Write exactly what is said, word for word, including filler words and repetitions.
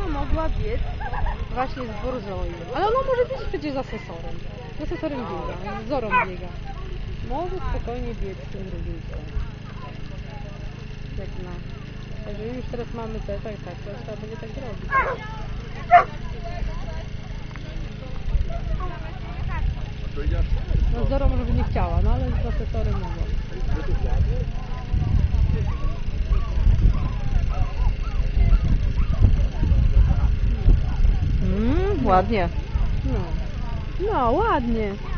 Zora mogła biec właśnie z Borzojem. Ale ona może biec przecież z asesorem. Z asesorem biega, z Zorą biega. Może spokojnie biec z tym drugim psem. Jak na. Także już teraz mamy te, tak, tak, to trzeba będzie tak robić. No z Zorą może by nie chciała, no ale z asesorem mogła. Mm, ładnie. No. No, ładnie.